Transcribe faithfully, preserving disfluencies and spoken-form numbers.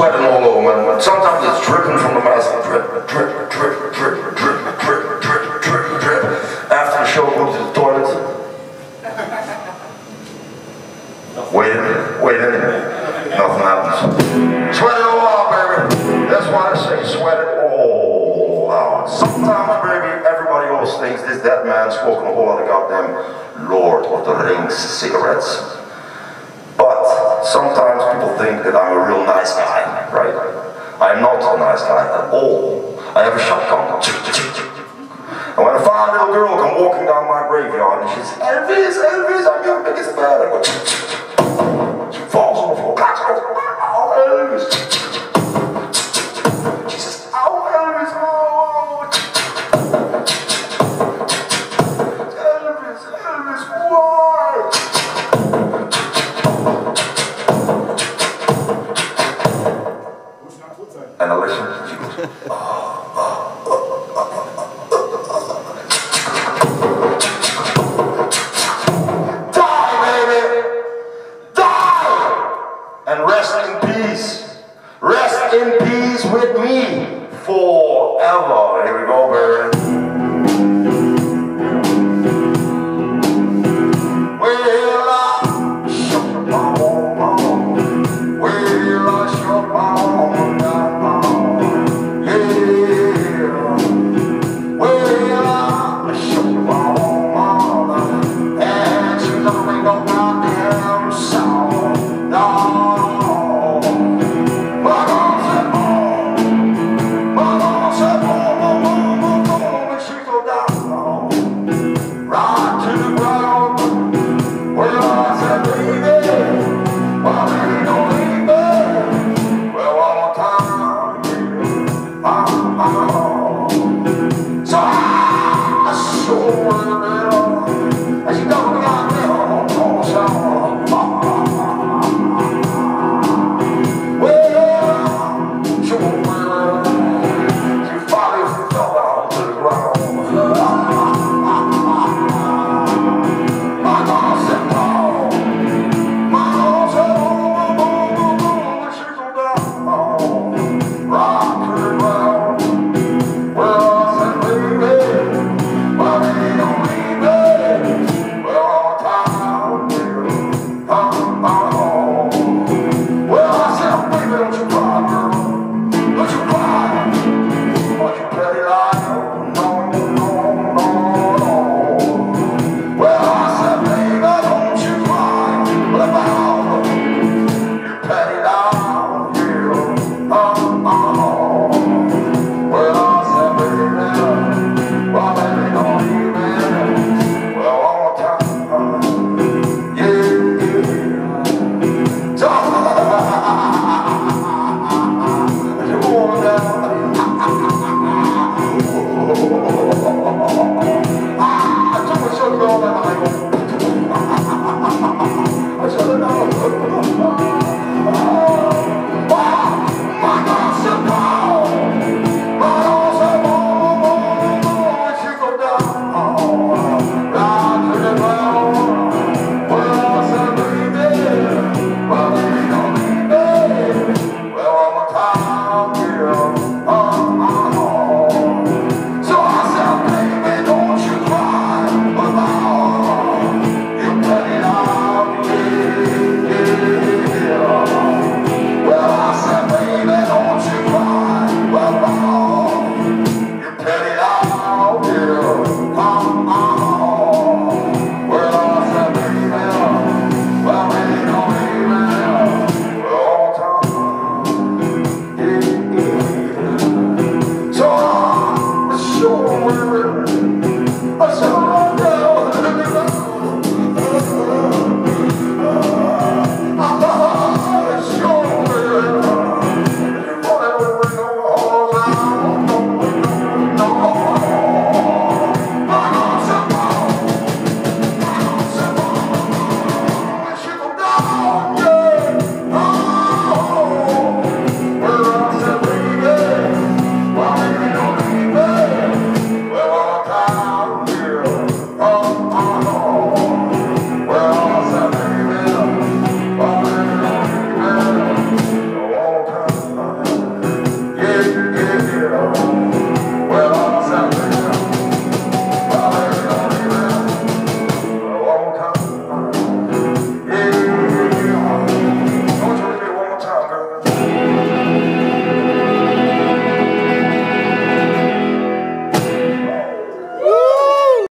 sweating all over, man. Sometimes it's dripping from the mask. Drip, drip, drip, drip, drip, drip, drip, drip, drip. After the show, go to the toilet. Waiting, waiting. Nothing happens. Sweat it all out, baby. That's why I say sweat it all out. Sometimes, baby, everybody else thinks this dead man smoking a whole lot of goddamn Lord of the Rings cigarettes. But sometimes people think that I'm a real nice guy, right? I'm not a nice guy at all. I have a shotgun. And when I find a little girl come walking down my graveyard and she says, Elvis, Elvis, I'm your biggest fan, I go, she falls on the floor. Oh, Elvis. She says, oh, Elvis, oh. Elvis, Elvis, why? And I listen, she goes, oh, oh, oh, oh, oh. Die, baby! Die! And rest in peace. Rest in peace with me forever. Here we go, baby.